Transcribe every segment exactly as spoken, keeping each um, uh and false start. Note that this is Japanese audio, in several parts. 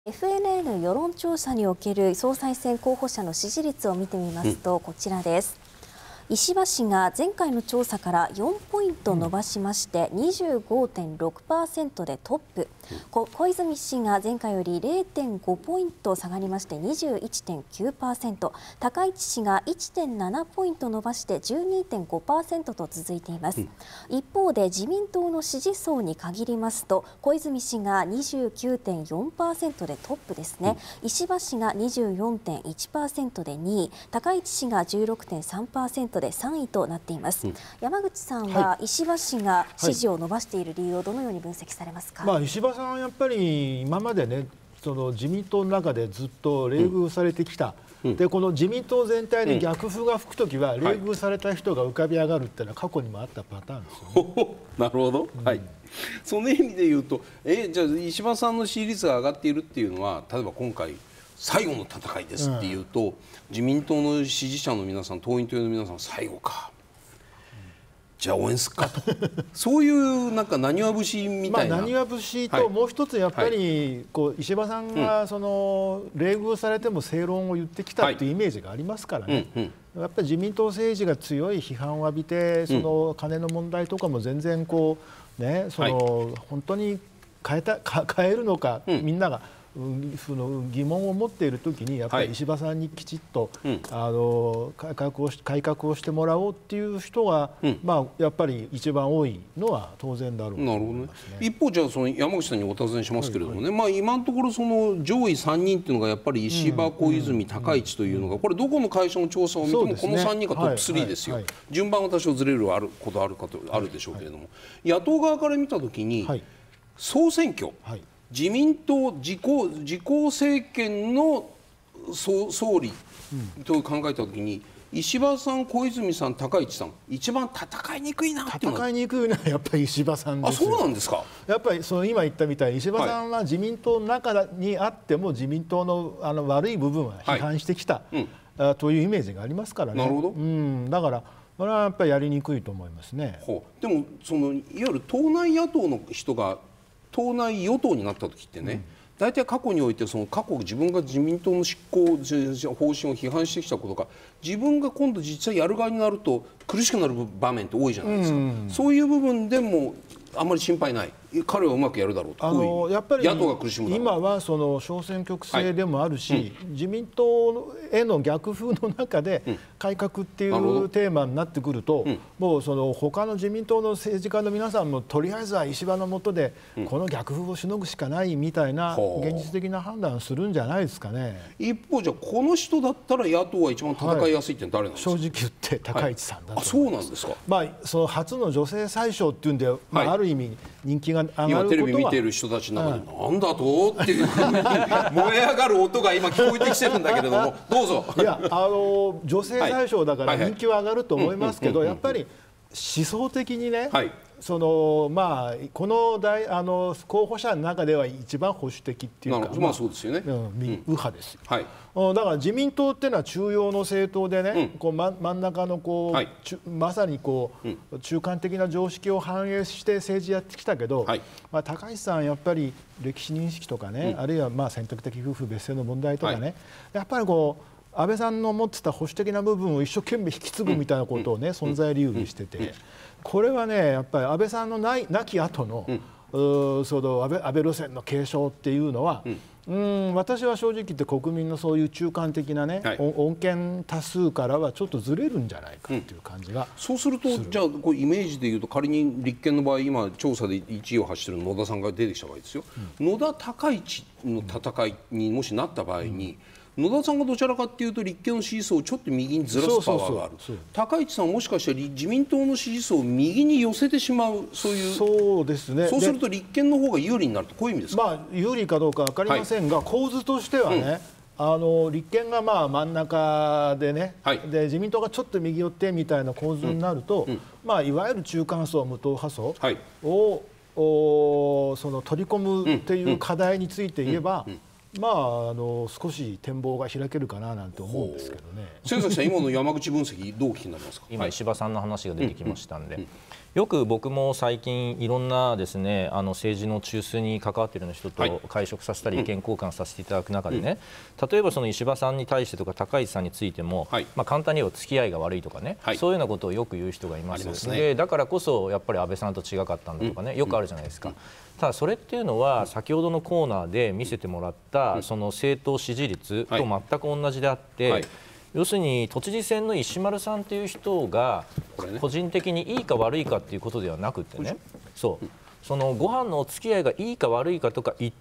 エフエヌエヌ 世論調査における総裁選候補者の支持率を見てみますと、こちらです。石破氏が前回の調査からよんポイント伸ばしまして にじゅうごてんろくパーセント でトップ、小泉氏が前回より れいてんごポイント下がりまして にじゅういちてんきゅうパーセント、 高市氏が いってんななポイント伸ばして じゅうにてんごパーセント と続いています。一方で自民党の支持層に限りますと、小泉氏が にじゅうきゅうてんよんパーセント でトップですね。石破氏が にじゅうよんてんいちパーセント でにい、高市氏が じゅうろくてんさんパーセント でさんいとなっています。うん、山口さんは石破氏が支持を伸ばしている理由をどのように分析されますか。 まあ、石破さんはやっぱり今までね、その自民党の中でずっと冷遇されてきた、うん、でこの自民党全体に逆風が吹くときは、冷遇された人が浮かび上がるっていうのは過去にもあったパターンですよね。 なるほど、うん、はい、その意味で言うと、えじゃあ石破さんの支持率が上がっているっていうのは、例えば今回最後の戦いですっていうと、うん、自民党の支持者の皆さん、党員党員の皆さん、最後か、じゃあ応援すっかとそういうなんかなにわ節みたいな、 まあ、なにわ節ともう一つやっぱりこう石破さんがその冷遇されても正論を言ってきたというイメージがありますからね。やっぱり自民党政治が強い批判を浴びて、その金の問題とかも全然こうね、その本当に変えた変えるのか、みんながその疑問を持っているときにやっぱり石破さんにきちっと、はい、あの改革をし改革をしてもらおうっていう人が、うん、まあやっぱり一番多いのは当然だろうと思いますね。 一方、じゃあその山口さんにお尋ねしますけれどもね、はいはい、まあ今のところその上位さんにんっていうのがやっぱり石破、小泉、高市というのが、これどこの会社の調査を見てもこのさんにんがトップスリーですよ。順番は多少ずれるあることあるかとあるでしょうけれども、野党側から見たときに、はい、総選挙、はい、自民党自公自公政権の総総理と考えたときに、うん、石破さん、小泉さん、高市さん、一番戦いにくいなっていうのは、 戦いにくいのはやっぱり石破さんですよ。 あ、そうなんですか。 やっぱりその今言ったみたいに石破さんは自民党の中にあっても自民党のあの悪い部分は批判してきた、はいうん、というイメージがありますからね。 なるほど、 うん、だからこれはやっぱりやりにくいと思いますね。 ほう。でもそのいわゆる党内野党の人が党内与党になった時ってね、うん、大体過去においてその過去自分が自民党の執行方針を批判してきたことが自分が今度実際やる側になると苦しくなる場面って多いじゃないですか、うん、そういう部分でもあんまり心配ない、彼はうまくやるだろうと、あのやっぱり野党が苦しむだろう。 今はその小選挙区制でもあるし、はいうん、自民党への逆風の中で改革っていうテーマになってくると、うん、もうその他の自民党の政治家の皆さんもとりあえずは石破の下でこの逆風をしのぐしかないみたいな現実的な判断をするんじゃないですかね。 一方、じゃあこの人だったら野党は一番戦いやすいって誰なんですか。 はい、正直言って高市さんだと思います。 はい、あ、そうなんですか。 まあ、その初の女性宰相っていうんで、まあ、ある意味人気が上がることは、 今テレビ見ている人たちの中で、うん、なんだとっていうふうに燃え上がる音が今聞こえてきてるんだけれども、どうぞ。 いや、あの女性宰相だから人気は上がると思いますけど、やっぱり思想的にね、はい、そのまあこの大あの候補者の中では一番保守的っていうか、 まあそうですよね、 うん、右派ですよ。はい、だから自民党っていうのは中庸の政党でね、うん、こう真真ん中のこう、はい、まさにこう、うん、中間的な常識を反映して政治やってきたけど、はい、まあ、高市さんやっぱり歴史認識とかね、うん、あるいはまあ選択的夫婦別姓の問題とかね、はい、やっぱりこう安倍さんの持ってた保守的な部分を一生懸命引き継ぐみたいなことをね、うん、存在理由にしてて、うん、これはねやっぱり安倍さんのない亡き後の、うん、その安倍、安倍路線の継承っていうのは、うん、うん私は正直言って国民のそういう中間的なね、はい、穏健多数からはちょっとずれるんじゃないかっていう感じが、うん、 そうするとじゃあこうイメージでいうと、仮に立憲の場合今調査でいちいを走っている野田さんが出てきた場合ですよ、うん、野田高市の戦いにもしなった場合に、うん野田さんがどちらかというと立憲の支持層をちょっと右にずらすパワーがある。高市さんはもしかしたら自民党の支持層を右に寄せてしまう、そういう、 そうですね。 そうすると立憲の方が有利になると、こういう意味ですか。 まあ有利かどうか分かりませんが、はい、構図としてはね、うん、あの立憲がまあ真ん中でね、はい、で自民党がちょっと右寄ってみたいな構図になると、うんうん、まあいわゆる中間層無党派層を、はいおその取り込むっていう課題について言えば、 まあ、あの少し展望が開けるかななんて思うんですけどね。 先崎さん、今の山口分析どうお聞きになりますか。 今石破さんの話が出てきましたんで、よく僕も最近いろんなですね、あの政治の中枢に関わっている人と会食させたり意見交換させていただく中でね、例えばその石破さんに対してとか高市さんについても、まあ簡単に言えば付き合いが悪いとかね、そういうようなことをよく言う人がいます。でだからこそやっぱり安倍さんと違かったんだとかね、よくあるじゃないですか。ただそれっていうのは先ほどのコーナーで見せてもらったその政党支持率と全く同じであって、要するに都知事選の石丸さんという人が個人的にいいか悪いかっていうことではなくてね、そうそのご飯のお付き合いがいいか悪いかとか言って、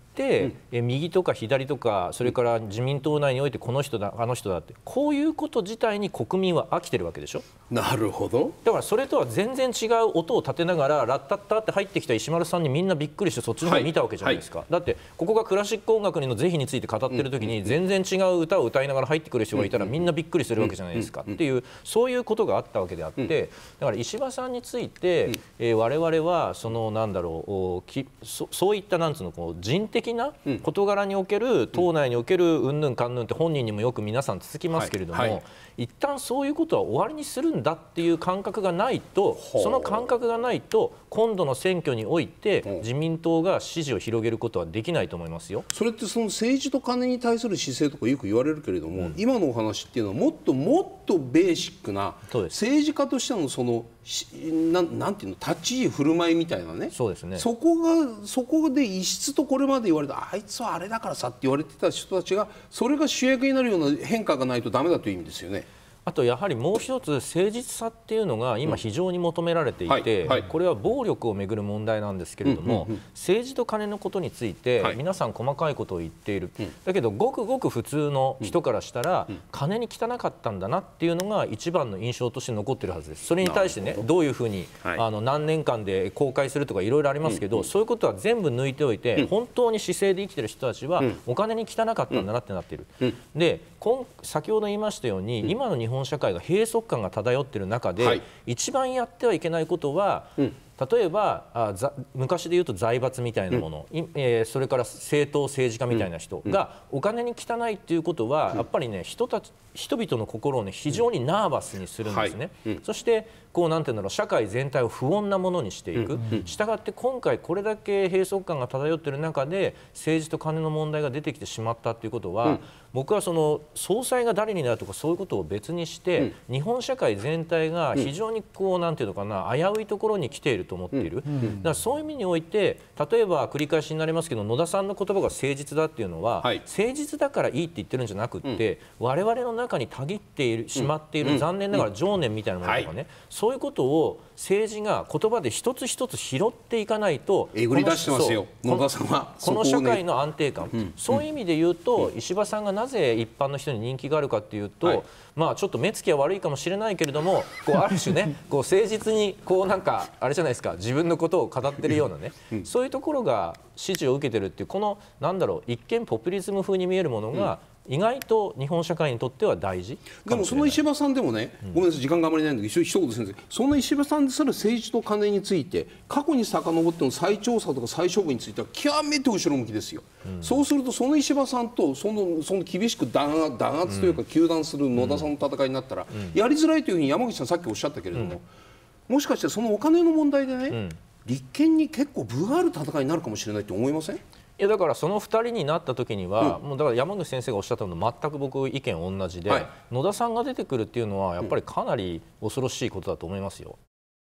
え右とか左とかそれから自民党内においてこの人だあの人だってこういうこと自体に国民は飽きてるわけでしょ。 なるほど。 だからそれとは全然違う音を立てながらラッタッタって入ってきた石丸さんにみんなびっくりしてそっちの方を見たわけじゃないですか、はいはい、だってここがクラシック音楽の是非について語ってる時に全然違う歌を歌いながら入ってくる人がいたらみんなびっくりするわけじゃないですかっていうそういうことがあったわけであってだから石破さんについて、えー、我々はそのなんだろうき そ, そういったなんつうのこう人的な事柄における党内におけるうんぬんかんぬんって本人にもよく皆さん続きますけれども、はいはい、一旦そういうことは終わりにするんだっていう感覚がないとその感覚がないと今度の選挙において自民党が支持を広げることはできないと思いますよ。 それってその政治と金に対する姿勢とかよく言われるけれども、うん、今のお話っていうのはもっともっとベーシックな政治家としてのそのな ん, なんていうの立ち居振る舞いみたいなね、 そうですね、 そこがそこで異質とこれまで言われたあいつはあれだからさって言われてた人たちがそれが主役になるような変化がないとダメだという意味ですよね。 あとやはりもう一つ誠実さっていうのが今非常に求められていて、これは暴力をめぐる問題なんですけれども、政治と金のことについて皆さん細かいことを言っている、だけどごくごく普通の人からしたら金に汚かったんだなっていうのが一番の印象として残ってるはずです。それに対してねどういうふうにあの何年間で公開するとかいろいろありますけど、そういうことは全部抜いておいて本当に市政で生きてる人たちはお金に汚かったんだなってなっている。で今先ほど言いましたように今の日本社会が閉塞感が漂っている中で、はい、一番やってはいけないことは、うん、例えばあざ昔で言うと財閥みたいなもの、うんえー、それから政党政治家みたいな人がお金に汚いということは、うん、やっぱりね人たち人々の心をね非常にナーバスにするんですね、はいうん、そしてこうなんていうんだろう社会全体を不穏なものにしていく、うん、したがって今回これだけ閉塞感が漂っている中で政治と金の問題が出てきてしまったということは、うん、僕はその総裁が誰になるとかそういうことを別にして、うん、日本社会全体が非常にこうなんていうのかな危ういところに来ていると思っている、うん、だからそういう意味において例えば繰り返しになりますけど野田さんの言葉が誠実だっていうのは、はい、誠実だからいいって言ってるんじゃなくって、うん、我々の中にたぎっているしまっている、うん、残念ながら情念みたいなものとかね、はい、そういうことを政治が言葉で一つ一つ拾っていかないとえぐり出してますよ野田さんはこの社会の安定感、うん、そういう意味で言うと、うん、石破さんがなぜ一般の人に人気があるかっていうと、はい、まあちょっと目つきは悪いかもしれないけれどもこうある種ねこう誠実にこうなんかあれじゃないですか自分のことを語ってるようなね、うん、そういうところが支持を受けてるっていうこのなんだろう一見ポピュリズム風に見えるものが、うん意外と日本社会にとっては大事でもその石破さんでもね、うん、ごめんなさい時間があまりないんだけど一言先生そんな石破さんですら政治と金について過去に遡っての再調査とか再処分については極めて後ろ向きですよ、うん、そうするとその石破さんとそのその厳しく弾弾圧というか糾弾する野田さんの戦いになったら、うん、やりづらいというふうに山口さんさっきおっしゃったけれども、うん、もしかしてそのお金の問題でね、うん、立憲に結構分がある戦いになるかもしれないと思いません？ いやだからそのふたりになった時には、うん、もうだから山口先生がおっしゃったのと全く僕意見同じで、はい、野田さんが出てくるっていうのはやっぱりかなり恐ろしいことだと思いますよ。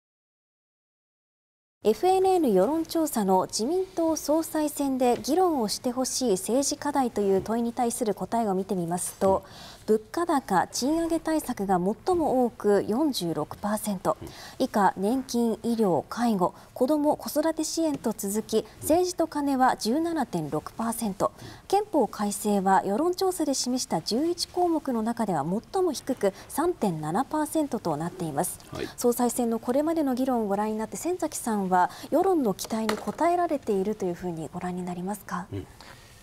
エフエヌエヌ 世論調査の自民党総裁選で議論をしてほしい政治課題という問いに対する答えを見てみますと、物価高・賃上げ対策が最も多く よんじゅうろくパーセント、以下年金・医療・介護、子ども・子育て支援と続き政治とカネは じゅうななてんろくパーセント、憲法改正は世論調査で示したじゅういち項目の中では最も低く さんてんななパーセント となっています、はい、総裁選のこれまでの議論をご覧になって先崎さんは世論の期待に応えられているというふうにご覧になりますか？うん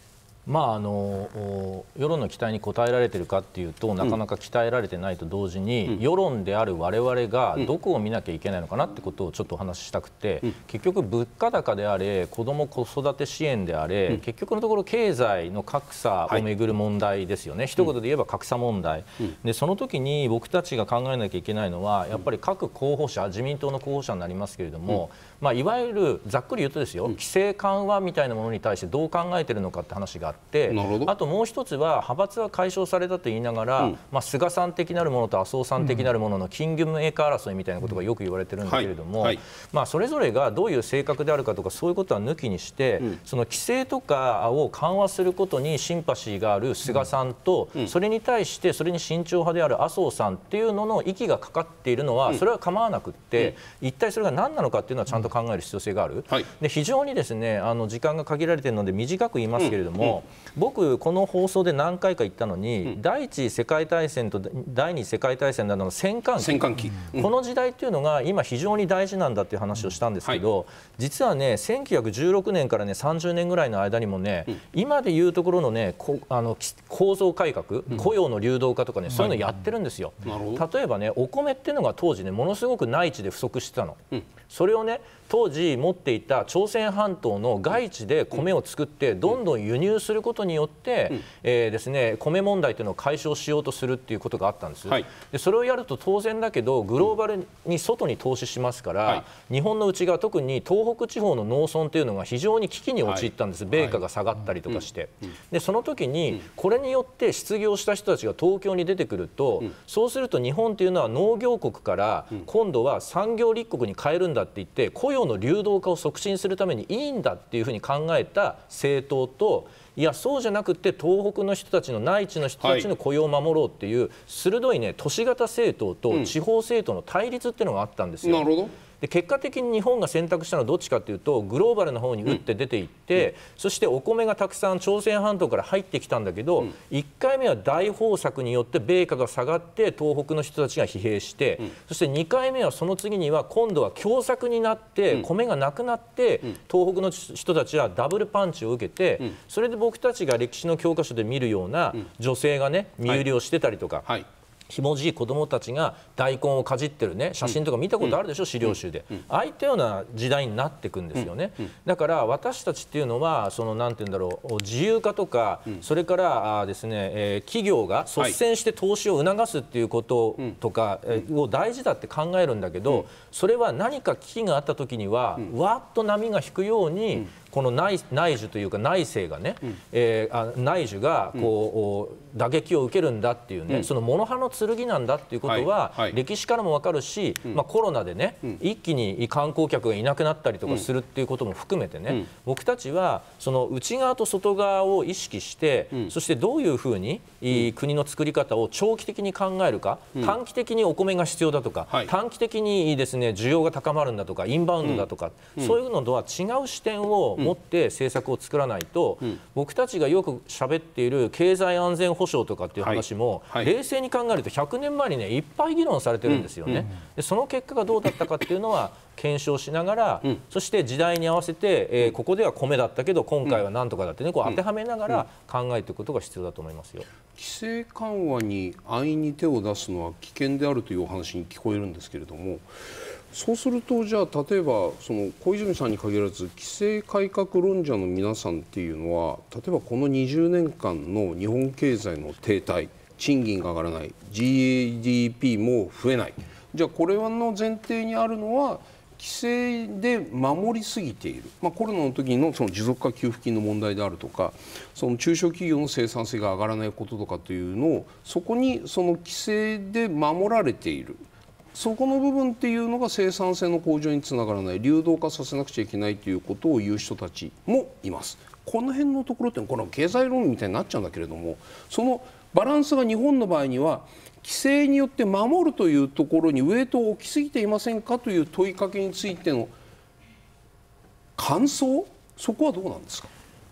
まあ、あの世論の期待に応えられているかっていうとなかなか鍛えられてないと同時に、うん、世論である我々がどこを見なきゃいけないのかなってことをちょっとお話ししたくて、うん、結局物価高であれ子ども子育て支援であれ、うん、結局のところ経済の格差をめぐる問題ですよね、はい、一言で言えば格差問題、うん、でその時に僕たちが考えなきゃいけないのはやっぱり各候補者自民党の候補者になりますけれども、うんまあ、いわゆるざっくり言うとですよ、うん、規制緩和みたいなものに対してどう考えているのかって話があって、あともう一つは派閥は解消されたと言いながら、うんまあ、菅さん的なるものと麻生さん的なるものの金魚メーカー争いみたいなことがよく言われてるんだけれども、はいはいまあ、それぞれがどういう性格であるかとかそういうことは抜きにして、うん、その規制とかを緩和することにシンパシーがある菅さんと、うん、それに対してそれに慎重派である麻生さんっていうのの息がかかっているのは、うん、それは構わなくって、うん、一体それが何なのかっていうのはちゃんと考える必要性がある、はい、で非常にですねあの時間が限られているので短く言いますけれども、うんうん、僕この放送で何回か言ったのに、うん、第一次世界大戦と第二次世界大戦などの戦艦機、戦艦機うん、この時代っていうのが今非常に大事なんだっていう話をしたんですけど、はい、実はねせんきゅうひゃくじゅうろくねんからねさんじゅうねんぐらいの間にもね、うん、今でいうところのねこあの構造改革、うん、雇用の流動化とかね、うん、そういうのやってるんですよ、はい、例えばねお米っていうのが当時ねものすごく内地で不足してたの、うん、それをね当時持っていた朝鮮半島の外地で米を作ってどんどん輸入することによって、うんえーですね、米問題というのを解消しようとするっていうことがあったんです、はい、でそれをやると当然だけどグローバルに外に投資しますから、はい、日本の内側特に東北地方の農村というのが非常に危機に陥ったんです、はい、米価が下がったりとかして、はい、でその時にこれによって失業した人たちが東京に出てくると、うん、そうすると日本というのは農業国から今度は産業立国に変えるんだって言って雇用の流動化を促進するためにいいんだっていうふうに考えた政党といやそうじゃなくて東北の人たちの内地の人たちの雇用を守ろうっていう鋭いね都市型政党と地方政党の対立っていうのがあったんですよ。なるほど。で結果的に日本が選択したのはどっちかというとグローバルな方に打って出ていって、うん、そしてお米がたくさん朝鮮半島から入ってきたんだけど、うん、いっかいめは大豊作によって米価が下がって東北の人たちが疲弊して、うん、そしてにかいめはその次には今度は凶作になって米がなくなって、うん、東北の人たちはダブルパンチを受けて、うん、それで僕たちが歴史の教科書で見るような女性がね身売りをしてたりとか、はいはいひもじい子どもたちが大根をかじってるね写真とか見たことあるでしょ、うん、資料集で、うん、ああいったような時代になっていくんですよね、うんうん、だから私たちっていうのはそのなんていうんだろう自由化とか、うん、それからあですね、えー、企業が率先して投資を促すっていうこととか、はい、を大事だって考えるんだけど、うん、それは何か危機があった時には、うん、わっと波が引くように、うんこの 内, 内需というか内政がね、うんえー、あ内需がこう、うん、打撃を受けるんだっていうね、うん、その物刃の剣なんだっていうことは、はいはい、歴史からも分かるし、うんまあ、コロナでね、うん、一気に観光客がいなくなったりとかするっていうことも含めてね、うん、僕たちはその内側と外側を意識して、うん、そしてどういうふうに、うん、国の作り方を長期的に考えるか、うん、短期的にお米が必要だとか、はい、短期的にですね需要が高まるんだとかインバウンドだとか、うん、そういうのとは違う視点を持って政策を作らないと、うん、僕たちがよく喋っている経済安全保障とかっていう話も、はいはい、冷静に考えるとひゃくねんまえにねいっぱい議論されてるんですよね、うんうん、でその結果がどうだったかっていうのは検証しながら、うん、そして時代に合わせて、えー、ここでは米だったけど今回は何とかだってねこう当てはめながら考えていくことが必要だと思いますよ。 規制緩和に安易に手を出すのは危険であるというお話に聞こえるんですけれども、そうするとじゃあ例えばその小泉さんに限らず規制改革論者の皆さんっていうのは例えばこのにじゅうねんかんの日本経済の停滞、賃金が上がらない、 ジーディーピー も増えない、じゃあこれの前提にあるのは規制で守りすぎている、まあ、コロナの時のその持続化給付金の問題であるとかその中小企業の生産性が上がらないこととかというのをそこにその規制で守られている、そこの部分っていうのが生産性の向上につながらない、流動化させなくちゃいけないということを言う人たちもいます。この辺のところってこの経済論みたいになっちゃうんだけれども、そのバランスが日本の場合には規制によって守るというところにウエイトを置きすぎていませんかという問いかけについての感想、そこはどうなんですか。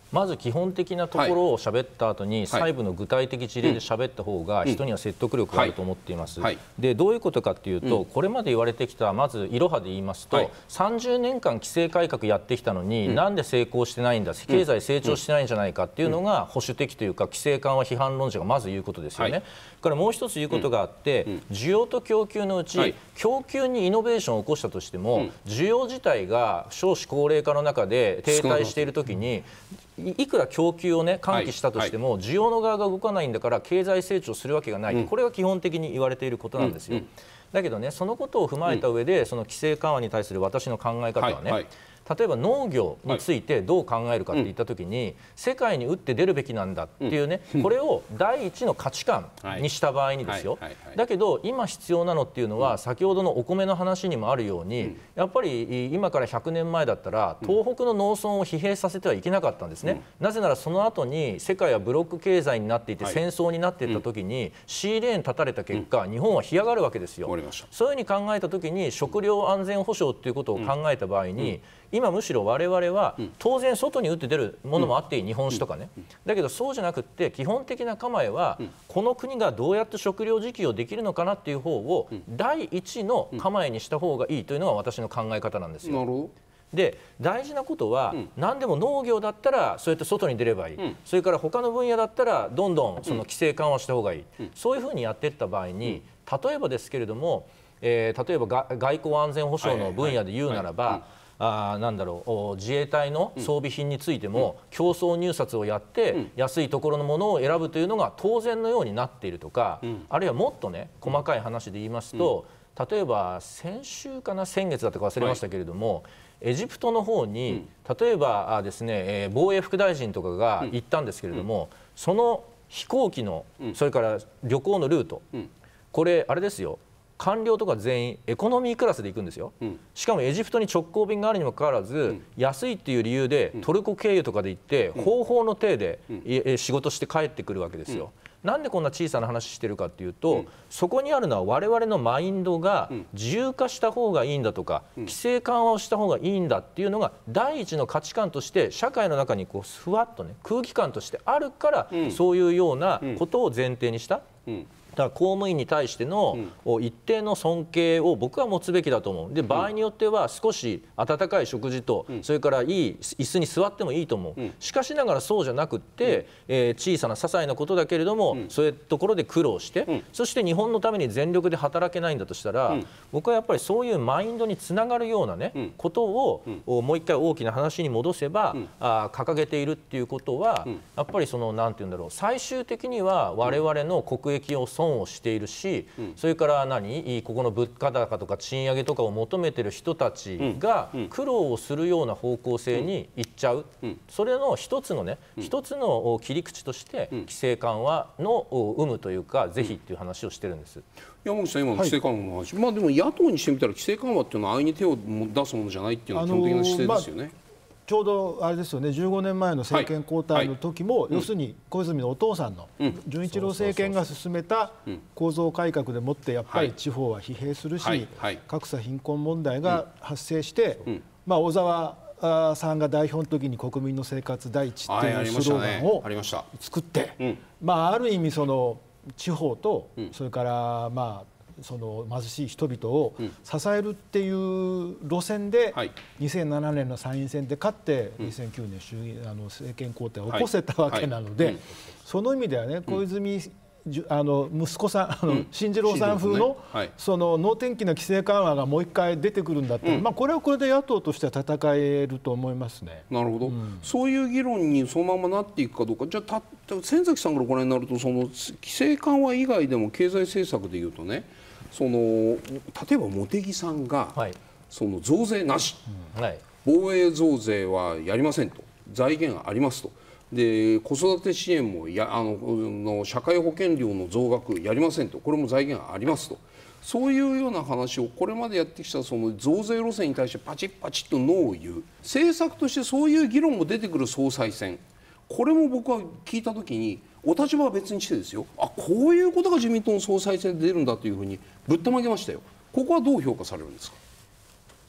まず基本的なところを喋った後に、細部の具体的事例で喋った方が人には説得力があると思っています。でどういうことかっていうと、これまで言われてきたまずいろはで言いますと、さんじゅうねんかん規制改革やってきたのに、なんで成功してないんだ、経済成長してないんじゃないかっていうのが保守的というか規制緩和批判論者がまず言うことですよね。からもう一つ言うことがあって、需要と供給のうち、供給にイノベーションを起こしたとしても、需要自体が少子高齢化の中で停滞しているときに、いくら供給をね喚起したとしても、需要の側が動かないんだから経済成長するわけがない、これが基本的に言われていることなんですよ。だけどね、そのことを踏まえた上で、その規制緩和に対する私の考え方はね、例えば農業についてどう考えるかって言ったときに、世界に打って出るべきなんだっていうね、これを第一の価値観にした場合にですよ。だけど今必要なのっていうのは、先ほどのお米の話にもあるように、やっぱり今からひゃくねんまえだったら東北の農村を疲弊させてはいけなかったんですね。なぜならその後に世界はブロック経済になっていて戦争になっていった時に シーレーン断たれた結果、日本は干上がるわけですよ。そういうふうに考えた時に食料安全保障っていうことを考えた場合に、今むしろ我々は当然外に打って出るものもあっていい、日本酒とかね。だけどそうじゃなくって基本的な構えは、この国がどうやって食料自給をできるのかなっていう方を第一の構えにした方がいいというのが私の考え方なんですよ。で大事なことは、何でも農業だったらそうやって外に出ればいい、それから他の分野だったらどんどんその規制緩和した方がいい、そういうふうにやっていった場合に、例えばですけれども、えー、例えばが外交安全保障の分野で言うならば、あなんだろう自衛隊の装備品についても競争入札をやって安いところのものを選ぶというのが当然のようになっているとか、あるいはもっとね細かい話で言いますと、例えば先週かな先月だったか忘れましたけれども、エジプトの方に例えばですね防衛副大臣とかが行ったんですけれども、その飛行機のそれから旅行のルート、これあれですよ、官僚とか全員エコノミークラスで行くんですよ、うん、しかもエジプトに直行便があるにもかかわらず、うん、安いっていう理由でトルコ経由とかで行って、うん、方法の体で、うん、仕事して帰ってくるわけですよ、うん、なんでこんな小さな話してるかっていうと、うん、そこにあるのは我々のマインドが自由化した方がいいんだとか、うん、規制緩和をした方がいいんだっていうのが第一の価値観として社会の中にこうふわっとね空気感としてあるから、うん、そういうようなことを前提にした、うんうんだから公務員に対しての一定の尊敬を僕は持つべきだと思う。で場合によっては少し温かい食事とそれからいい椅子に座ってもいいと思う。しかしながらそうじゃなくってえ小さな些細なことだけれどもそういうところで苦労してそして日本のために全力で働けないんだとしたら僕はやっぱりそういうマインドにつながるようなねことをもう一回大きな話に戻せばあ掲げているっていうことはやっぱりそのなんていうんだろう最終的には我々の国益を損をしているし、うん、それから何ここの物価高とか賃上げとかを求めている人たちが苦労をするような方向性にいっちゃう、うん、それの一つのね、うん、一つの切り口として規制緩和の有無というか是非っていう話をしてるんです。 山口さん今の規制緩和の話、はい、まあでも野党にしてみたら規制緩和っていうのは安易に手を出すものじゃないっていうのは基本的な姿勢ですよね。あのーまあちょうどあれですよね、じゅうごねんまえの政権交代の時も、はいはい、要するに小泉のお父さんの純一郎政権が進めた構造改革でもってやっぱり地方は疲弊するし、はいはい、格差貧困問題が発生して、うんまあ、小沢さんが代表の時に国民の生活第一っていうスローガンを作って、うん、まあある意味その地方とそれからまあその貧しい人々を支えるっていう路線でにせんななねんの参院選で勝ってにせんきゅうねん衆議院あの政権交代を起こせたわけなのでその意味ではね小泉あの息子さんあの進次郎さん風のその能天気な規制緩和がもう一回出てくるんだったらまあこれはこれで野党としては戦えると思いますね。 なるほど、うん、そういう議論にそのままなっていくかどうかじゃあた先崎さんからご覧になるとその規制緩和以外でも経済政策でいうとねその例えば茂木さんが、はい、その増税なし、うんはい、防衛増税はやりませんと財源ありますとで子育て支援もやあのの社会保険料の増額やりませんとこれも財源ありますとそういうような話をこれまでやってきたその増税路線に対してパチッパチッとノーを言う政策としてそういう議論も出てくる総裁選これも僕は聞いたときにお立場は別にしてですよあこういうことが自民党の総裁選で出るんだというふうにぶったまげましたよ。ここはどう評価されるんですか。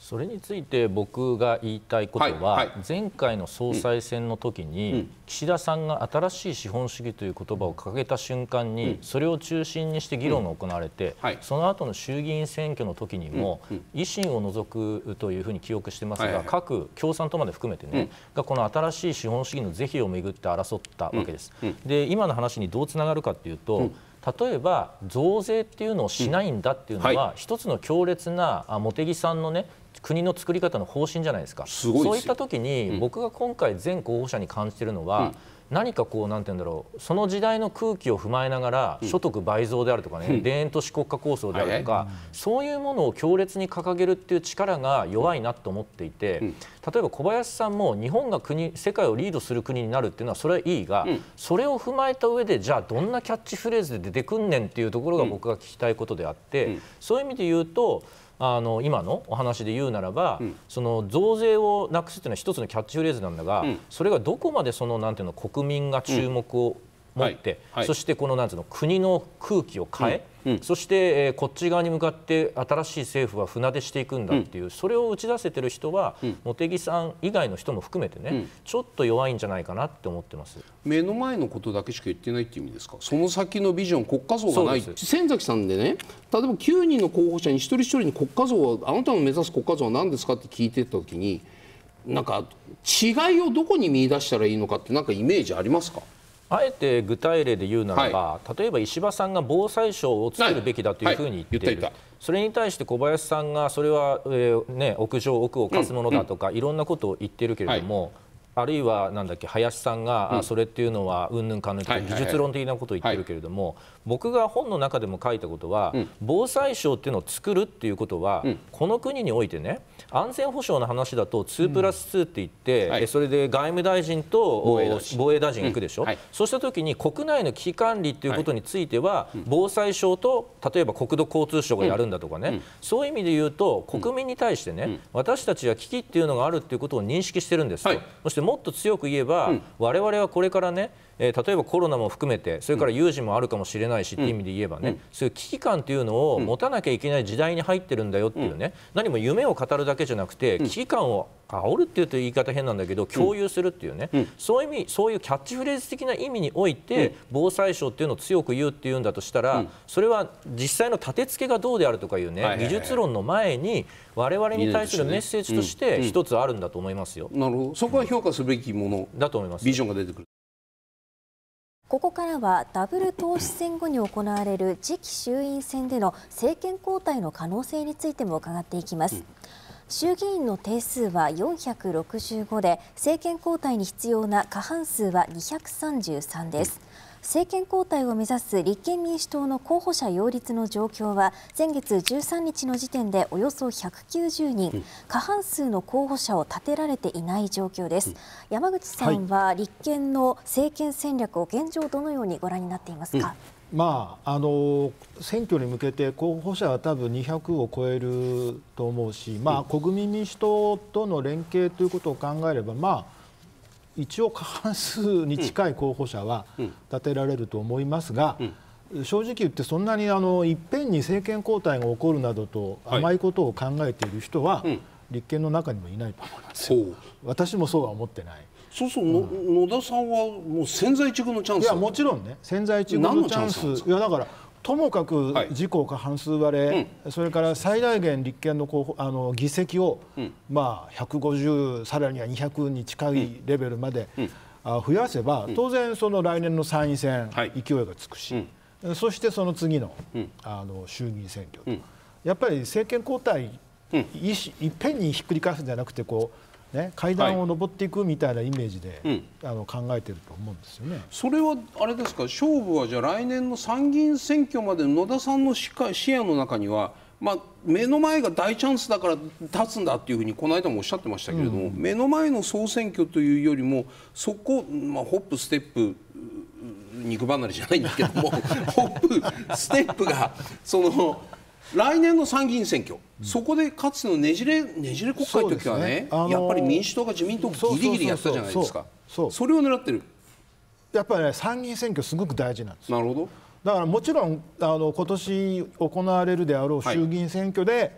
それについて僕が言いたいことは、 はいはい、 前回の総裁選の時に岸田さんが新しい資本主義という言葉を掲げた瞬間にそれを中心にして議論が行われて、はい、その後の衆議院選挙の時にも維新を除くというふうに記憶してますが、はいはい、各共産党まで含めてね、うん、がこの新しい資本主義の是非をめぐって争ったわけです。うんうん、で今の話にどうつながるかというと、うん、例えば増税っていうのをしないんだっていうのは、うんはい、一つの強烈な茂木さんのね国の作り方の方針じゃないですか。 すごいですよ。 そういった時に、うん、僕が今回全候補者に感じているのは、うん、何かこうなんて言うんだろう、その時代の空気を踏まえながら、うん、所得倍増であるとかね、うん、田園都市国家構想であるとか、はいはい、そういうものを強烈に掲げるっていう力が弱いなと思っていて、うん、例えば小林さんも日本が国世界をリードする国になるっていうのはそれはいいが、うん、それを踏まえた上でじゃあどんなキャッチフレーズで出てくんねんっていうところが僕が聞きたいことであって、うん、そういう意味で言うとあの今のお話で言うならば、うん、その増税をなくすというのは一つのキャッチフレーズなんだが、うん、それがどこまでそのなんていうの国民が注目を持って、うんはいはい、そしてこのなんていうの国の空気を変え、うん、そして、えー、こっち側に向かって新しい政府は船出していくんだっていう、うん、それを打ち出せてる人は、うん、茂木さん以外の人も含めてね、うん、ちょっと弱いんじゃないかなって思ってます。 目の前のことだけしか言ってないっていう意味ですか。その先のビジョン、国家像がない。先崎さんでね、例えばきゅうにんの候補者に一人一人に国家像はあなたの目指す国家像は何ですかって聞いてた時に、なんか違いをどこに見出したらいいのかってなんかイメージありますか。 あえて具体例で言うならば、はい、例えば石破さんが防災省を作るべきだというふうに言っている、はいはい、それに対して小林さんがそれは、えーね、屋上奥を貸すものだとか、うん、いろんなことを言っているけれども、はい、あるいはなんだっけ林さんが、うん、それっていうのはうんぬんかんぬんとか技術論的なことを言ってるけれども、はいはいはい、僕が本の中でも書いたことは、うん、防災省っていうのを作るっていうことは、うん、この国においてね安全保障の話だとにプラスにって言って、うんはい、それで外務大臣と防衛大臣、防衛大臣が行くでしょ、うんはい、そうした時に国内の危機管理ということについては、はい、防災省と例えば国土交通省がやるんだとかね、うん、そういう意味で言うと国民に対してね、うん、私たちは危機っていうのがあるっていうことを認識してるんですと、はい、そしてもっと強く言えば、うん、我々はこれからねえー、例えばコロナも含めてそれから有事もあるかもしれないしっていう意味で言えばね、うん、そういう危機感というのを持たなきゃいけない時代に入ってるんだよっていうね、うん、何も夢を語るだけじゃなくて、うん、危機感を煽るっていうと言い方変なんだけど共有するっていうね、うん、そういう意味そういうキャッチフレーズ的な意味において、うん、防災省っていうのを強く言うっていうんだとしたら、うん、それは実際の立て付けがどうであるとかいうね、はいはいはい、技術論の前に我々に対するメッセージとして一つあるんだと思いますよ。 うんうん、なるほど、そこは評価すべきものだと思います。ビジョンが出てくる。 ここからはダブル党首選後に行われる次期衆院選での政権交代の可能性についても伺っていきます。うん、衆議院の定数はよんひゃくろくじゅうごで政権交代に必要な過半数はにひゃくさんじゅうさんです。政権交代を目指す立憲民主党の候補者擁立の状況は先月じゅうさんにちの時点でおよそひゃくきゅうじゅうにん、過半数の候補者を立てられていない状況です。山口さんは立憲の政権戦略を現状どのようにご覧になっていますか。 うん、まあ、あの選挙に向けて候補者は多分にひゃくを超えると思うし、まあ、国民民主党との連携ということを考えれば、まあ一応過半数に近い候補者は立てられると思いますが、正直言ってそんなにあのいっぺんに政権交代が起こるなどと甘いことを考えている人は立憲の中にもいないと思いますよ。私もそうは思ってない。 そうそう、うん、野田さんはもう千載一遇のチャンス。 いやもちろんね、千載一遇のチャンス。いやだからともかく自公過半数割れ、はいうん、それから最大限立憲の候補あの議席を、うん、まあひゃくごじゅうさらにはにひゃくに近いレベルまで、うん、あ増やせば、うん、当然その来年の参院選、はい、勢いがつくし、うん、そしてその次の、うん、あの衆議院選挙と、うん、やっぱり政権交代、うん、い, いっぺんにひっくり返すんじゃなくてこうね、階段を上っていくみたいなイメージで、はい、あの考えていると思うんですよね。 それはあれですか、勝負はじゃあ来年の参議院選挙まで野田さんの視野の中には、まあ、目の前が大チャンスだから立つんだっていうふうにこの間もおっしゃってましたけれども、うん、目の前の総選挙というよりもそこ、まあ、ホップステップ肉離れじゃないんだけどもホップステップがその来年の参議院選挙、うん、そこでかつてのねじれねじれ国会の時は ね, ね、あのー、やっぱり民主党が自民党ギリギリやったじゃないですか。それを狙ってる。 やっぱりね、参議院選挙すごく大事なんです。 なるほど。 だからもちろんあの今年行われるであろう衆議院選挙で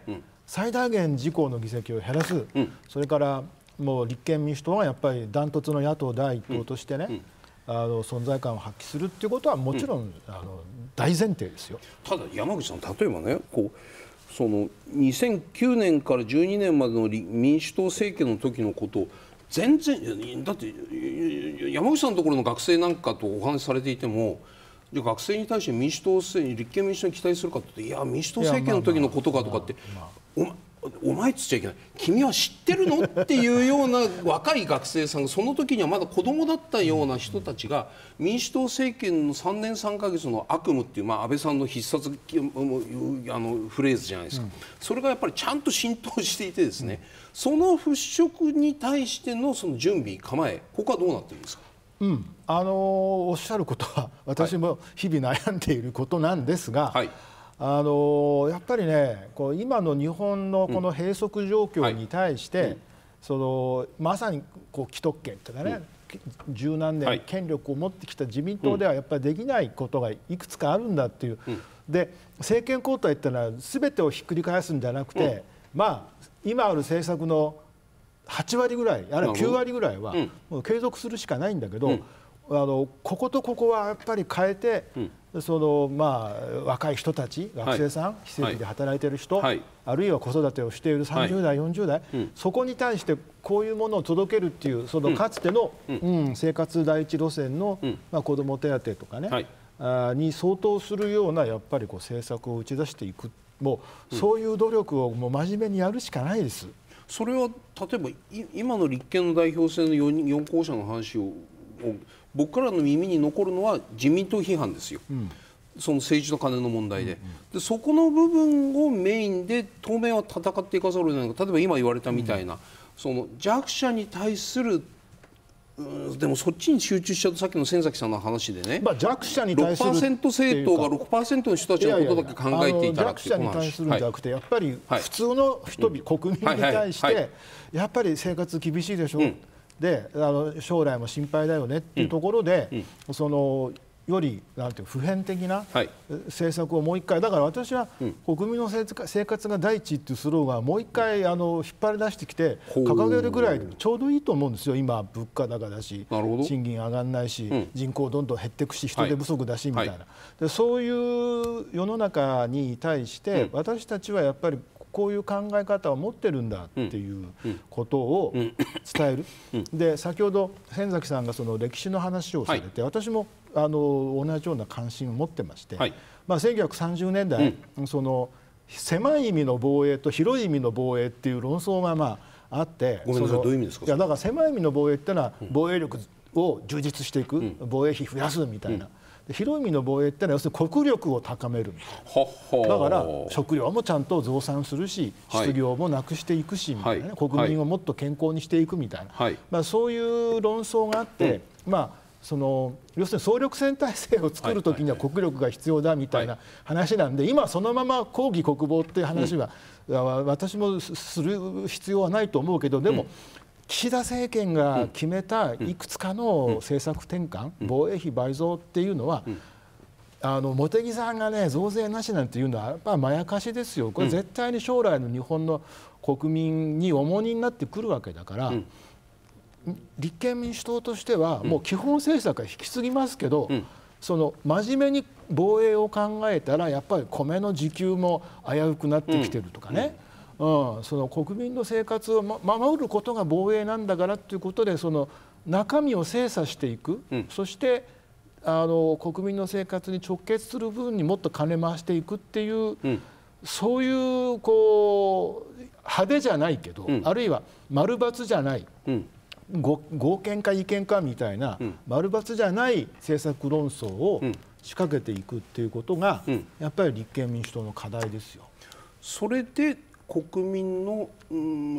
最大限自公の議席を減らす、うん、それからもう立憲民主党がやっぱりダントツの野党第一党としてね、うんうん、あの存在感を発揮するっていうことはもちろん、うん、あの大前提ですよ。 ただ山口さん、例えばね、こうそのにせんきゅうねんからじゅうにねんまでの民主党政権の時のことを全然だって山口さんのところの学生なんかとお話しされていても、じゃあ学生に対して民主党立憲民主党に期待するかっていや民主党政権の時のことかとかって、お前お前っつっちゃいけない、君は知ってるのっていうような若い学生さんが、その時にはまだ子供だったような人たちが民主党政権のさんねんさんかげつの悪夢っていう、まあ、安倍さんの必殺あのフレーズじゃないですか、うん、それがやっぱりちゃんと浸透していてですね、うん、その払拭に対してのその準備構え、ここはどうなってるんですか。 うん、あのおっしゃることは私も日々悩んでいることなんですが、はい、あのやっぱりね、こう今の日本のこの閉塞状況に対して、うんはい、そのまさにこう既得権というかね、うん、十何年権力を持ってきた自民党ではやっぱりできないことがいくつかあるんだっていう、うん、で政権交代っていうのは全てをひっくり返すんじゃなくて、うん、まあ今ある政策のはちわりぐらい、あるいはきゅうわりぐらいはもう継続するしかないんだけど、うん、あのこことここはやっぱり変えて、うん、そのまあ、若い人たち、学生さん、はい、非正規で働いている人、はい、あるいは子育てをしているさんじゅうだい、はい、よんじゅうだい、うん、そこに対してこういうものを届けるっていう、そのかつての、うんうん、生活第一路線の、うん、まあ、子ども手当とかね、はい、あに相当するようなやっぱりこう政策を打ち出していく、もうそういう努力をもう真面目にやるしかないです。 それは例えば今の立憲の代表選の 4, 4候補者の話を僕からの耳に残るのは自民党批判ですよ、うん、その政治と金の問題 で,、うんうん、でそこの部分をメインで当面は戦っていかざるを得ないのか、例えば今言われたみたいな、うん、その弱者に対する、でもそっちに集中しちゃうとさっきの千崎さんの話でね、 まあ、弱者に対するろくパーセント 政党が ろくパーセント の人たちのことだけ考えていたらっていう話。 弱者に対するんじゃなくて、やっぱり普通の人々、はい、国民に対してやっぱり生活厳しいでしょ、うん、であの将来も心配だよねっていうところで、うんうん、そのよりなんていう普遍的な政策をもう一回、だから私は国民の生活が第一っていうスローガンをもう一回あの引っ張り出してきて掲げるぐらいでちょうどいいと思うんですよ。今物価高だし、賃金上がらないし、うん、人口どんどん減っていくし、人手不足だしみたいな、はいはい、でそういう世の中に対して私たちはやっぱりこういう考え方を持ってるんだっていうことを伝える、うんうん、で先ほど千崎さんがその歴史の話をされて、はい、私もあの同じような関心を持ってまして、はい、まあ、せんきゅうひゃくさんじゅうねんだい、うん、その狭い意味の防衛と広い意味の防衛っていう論争がまああって、 ごめんなさい、どういう意味ですか。 いやだから狭い意味の防衛ってのは防衛力を充実していく、うん、防衛費増やすみたいな、うん、広い意味の防衛ってのは要するに国力を高める、だから食料もちゃんと増産するし、失業もなくしていくしみたいな、ね、はい、国民をもっと健康にしていくみたいな、はい、まあ、そういう論争があって、うん、まあその要するに総力戦体制を作るときには国力が必要だみたいな話なんで、今そのまま抗議国防っていう話は、うん、私もする必要はないと思うけど、でも、うん、岸田政権が決めたいくつかの政策転換、うん、防衛費倍増っていうのは、うん、あの茂木さんがね増税なしなんていうのはやっぱまやかしですよ。これ絶対に将来の日本の国民に重荷になってくるわけだから、うん、立憲民主党としてはもう基本政策は引き継ぎますけど、うん、その真面目に防衛を考えたらやっぱり米の自給も危うくなってきてるとかね、うんうん、その国民の生活を守ることが防衛なんだからということで、その中身を精査していく、うん、そしてあの国民の生活に直結する部分にもっと金回していくっていう、うん、そういうこう派手じゃないけど、うん、あるいは丸抜じゃない、うん、合憲か違憲かみたいな、うん、丸抜じゃない政策論争を仕掛けていくっていうことが、うん、やっぱり立憲民主党の課題ですよ。それで国民の、うん、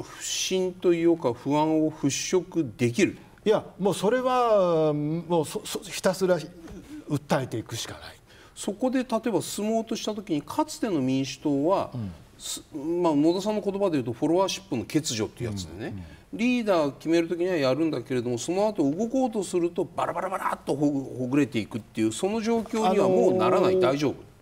不信というか不安を払拭できる。 いやもうそれはもうそそひたすら訴えていくしかない。 そこで例えば進もうとしたときにかつての民主党は、うん、まあ、野田さんの言葉で言うとフォロワーシップの欠如というやつでね、うんうん、リーダー決めるときにはやるんだけれども、その後動こうとするとバラバラバラっとほぐれていくっていうその状況にはもうならない。大丈夫。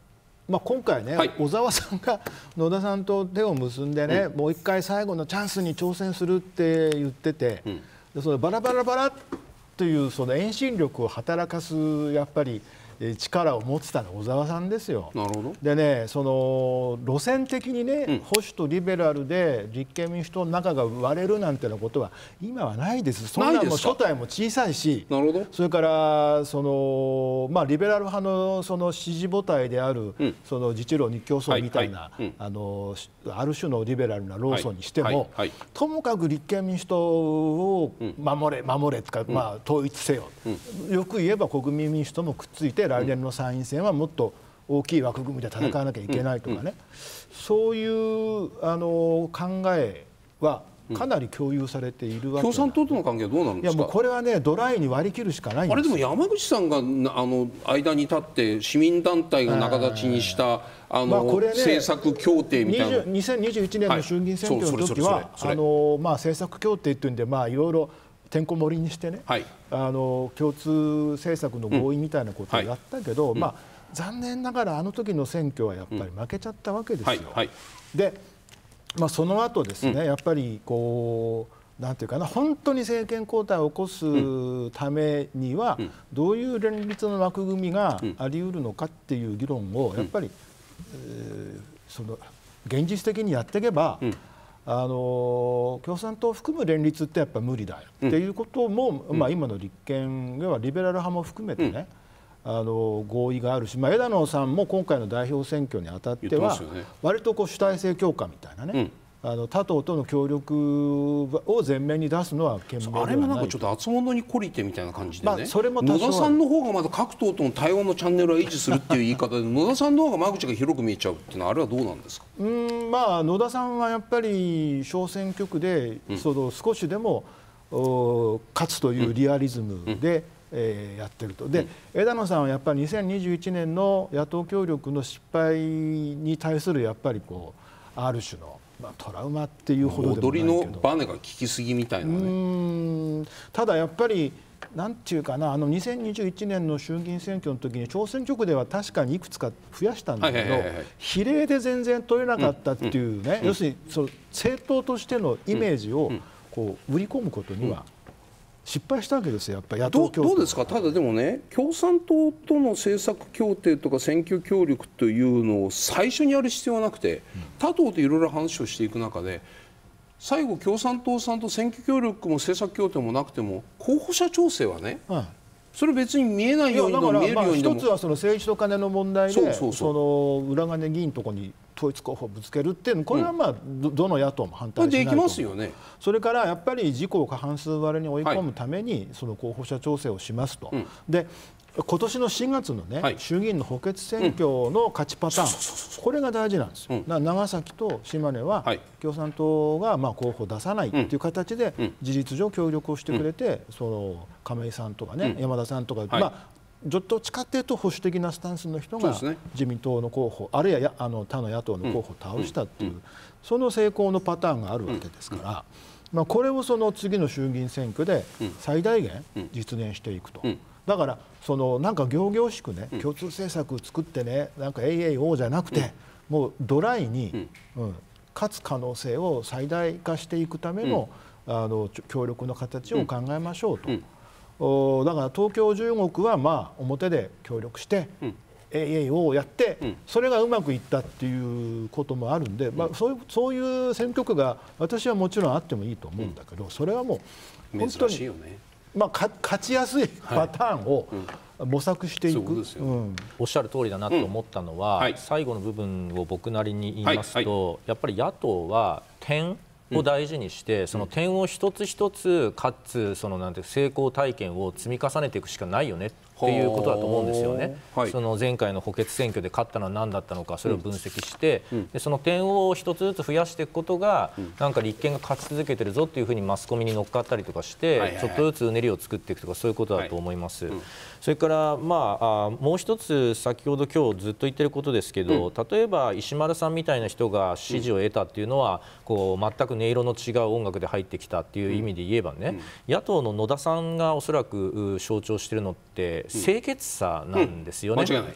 まあ、今回ね、はい、小沢さんが野田さんと手を結んでね、うん、もう一回最後のチャンスに挑戦するって言ってて、うん、でそのバラバラバラというその遠心力を働かすやっぱり力を持ってたのは小沢さんですよ。 なるほど。 でね、その路線的にね、うん、保守とリベラルで立憲民主党の中が割れるなんてのことは今はないです。そんなも初代も小さいし、 なるほど。 それからその、まあ、リベラル派のその支持母体である、うん、その自治労日共争みたいな、はいはい、あのある種のリベラルな労組にしても、はいはいはい、ともかく立憲民主党を守れ守れとか、うん、まあ、統一せよ、うん、よく言えば国民民主党もくっついて来年の参院選はもっと大きい枠組みで戦わなきゃいけないとかね、そういうあの考えはかなり共有されているわけ、 共産党との関係はどうなるんですか。 いやもうこれはねドライに割り切るしかないんですよ。 あれでも山口さんがあの間に立って市民団体が仲立ちにしたあの、まあこれね、政策協定みたいなにせんにじゅういちねんの衆議院選挙の時はあのまあ政策協定っていうんでまあいろいろてんこ盛りにしてね、はい、あの共通政策の合意みたいなことをやったけど、うん、まあ、残念ながらあの時の選挙はやっぱり負けちゃったわけですよ。はいはい、で、まあ、その後ですね、うん、やっぱりこうなんていうかな、本当に政権交代を起こすためには、うん、どういう連立の枠組みがあり得るのかっていう議論をやっぱり、うんえー、その現実的にやっていけば、うん、あの共産党を含む連立ってやっぱ無理だよ、うん、っていうことも、まあ、今の立憲要はリベラル派も含めてね、うん、あの合意があるし、まあ、枝野さんも今回の代表選挙にあたっては、ね、割とこう主体性強化みたいなね、うんあの他党との協力を前面に出すのは賢明ではない。 あれもなんかちょっと厚物に懲りてみたいな感じでね、まあ、それも野田さんの方がまだ各党との対応のチャンネルを維持するっていう言い方で野田さんの方が間口が広く見えちゃうっていうのはあれはどうなんですか。 うん、まあ、野田さんはやっぱり小選挙区で、うん、その少しでも勝つというリアリズムで、うんえー、やってると。で、うん、枝野さんはやっぱりにせんにじゅういちねんの野党協力の失敗に対するやっぱりこうある種のまあ、トラウマっていうほどでもないけど、 踊りのバネが効きすぎみたいなね。うーん、ただやっぱりなんていうかな、あのにせんにじゅういちねんの衆議院選挙の時に小選挙区では確かにいくつか増やしたんだけど、比例で全然取れなかったっていうね、うん、要するにその政党としてのイメージをこう売り込むことには失敗したわけですよ、やっぱり野党協力。 どうですか。ただでもね、共産党との政策協定とか選挙協力というのを最初にやる必要はなくて、他党といろいろ話をしていく中で最後共産党さんと選挙協力も政策協定もなくても候補者調整はね、はい、それ別に見えないようにも見えるようにも、 一つはその政治と金の問題でそうそうそうその裏金議員のところに統一候補をぶつけるっていうの、これはまあ ど, どの野党も反対しないと思う。 できますよね。 それからやっぱり自公過半数割れに追い込むためにその候補者調整をしますと、はい、で今年のしがつの、ねはい、衆議院の補欠選挙の勝ちパターン、これが大事なんですよ。うん、長崎と島根は共産党がまあ候補を出さないという形で事実上協力をしてくれて、うん、その亀井さんとかね、うん、山田さんとか、はい、まあどっちかというと保守的なスタンスの人が自民党の候補、あるいはあの他の野党の候補を倒したっていう、その成功のパターンがあるわけですから、まあこれをその次の衆議院選挙で最大限実現していくと。だからそのなんか仰々しくね、共通政策作ってね、なんかえいえいおうじゃなくて、もうドライに、うん、勝つ可能性を最大化していくための、あの協力の形を考えましょうと。だから東京じゅうごくはまあ表で協力して、うん、エーエー をやって、うん、それがうまくいったっていうこともあるんで、うん、まあ、そういう、そういう選挙区が私はもちろんあってもいいと思うんだけど、それはもう本当に珍しいよね。まあ、か勝ちやすいパターンを模索していく、はい、うん、 おっしゃる通りだなと思ったのは、うん、はい、最後の部分を僕なりに言いますと、はいはい、やっぱり野党は点を大事にして、うん、その点を一つ一つかつそのなんて成功体験を積み重ねていくしかないよねっていうことだと思うんですよね。はい、その前回の補欠選挙で勝ったのは何だったのか、それを分析して、うん、でその点を一つずつ増やしていくことが、うん、なんか立憲が勝ち続けてるぞっていうふうにマスコミに乗っかったりとかして、はいはいはい、ちょっとずつうねりを作っていくとか、そういうことだと思います。はい、うん、それから、まあ、あもう一つ先ほど今日ずっと言ってることですけど、うん、例えば石丸さんみたいな人が支持を得たっていうのは、こう全く音色の違う音楽で入ってきたっていう意味で言えばね、うん、野党の野田さんがおそらく象徴しているのって清潔さなんですよね。うん、間違いない。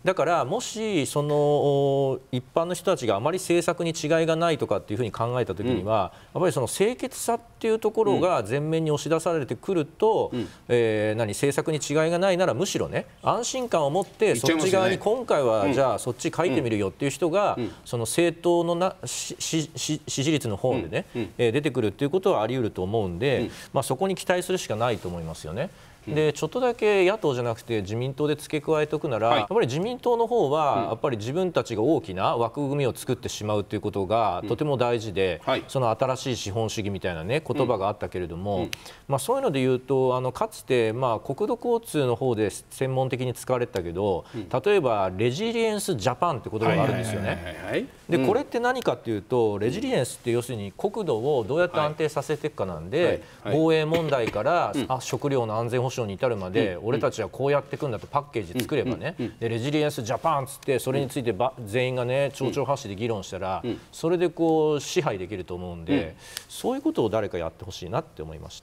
だからもしその一般の人たちがあまり政策に違いがないとかっていうふうに考えたときには、うん、やっぱりその清潔さっていうところが前面に押し出されてくると、うん、えー、何政策に違いがないならむしろね安心感を持ってそっち側に今回はじゃあそっち書いてみるよっていう人が、うん、その政党のなししし支持率の方でね、うん、えー、出てくるっていうことはあり得ると思うんで、うん、まあ、そこに期待するしかないと思いますよね。でちょっとだけ野党じゃなくて自民党で付け加えておくなら、はい、やっぱり自民党の方はやっぱり自分たちが大きな枠組みを作ってしまうということがとても大事で、うん、はい、その新しい資本主義みたいな、ね、言葉があったけれども、うん、まあ、そういうので言うとあのかつて、まあ、国土交通の方で専門的に使われてたけど、うん、例えばレジリエンスジャパンって言葉があるんですよね。でこれって何かっていうとレジリエンスって要するに国土をどうやって安定させていくかなんで、はいはいはい、防衛問題から、うん、あ食料の安全保障に至るまで、うん、俺たちはこうやっていくんだとパッケージ作ればね、うんうん、でレジリエンスジャパンっつってそれについてば全員がね丁々発止で議論したら、うん、それでこう支配できると思うんで、うん、そういうことを誰かやってほしいなって思いました。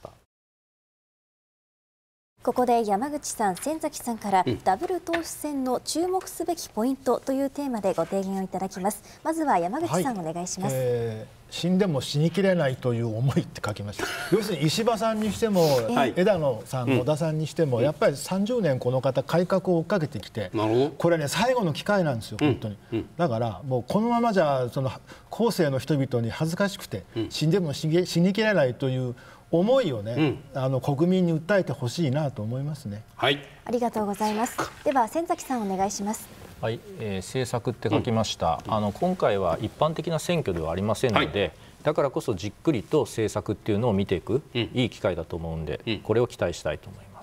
ここで山口さん、先崎さんから、うん、ダブル党首選の注目すべきポイントというテーマでご提言をいただきます。まずは山口さん、はい、お願いします。えー死んでも死にきれないという思いって書きました。要するに石破さんにしても、はい、枝野さん、野田さんにしても、うん、やっぱりさんじゅうねんこの方改革を追っかけてきて、これね最後の機会なんですよ本当に、うんうん、だからもうこのままじゃその後世の人々に恥ずかしくて、うん、死んでも死にきれないという思いをね、うん、あの国民に訴えてほしいなと思いますね。 はい、 ありがとうございます。では先崎さんお願いします。 はい、えー、政策って書きました、うん、あの今回は一般的な選挙ではありませんので、はい、だからこそじっくりと政策っていうのを見ていく、うん、いい機会だと思うんで、うん、これを期待したいと思います。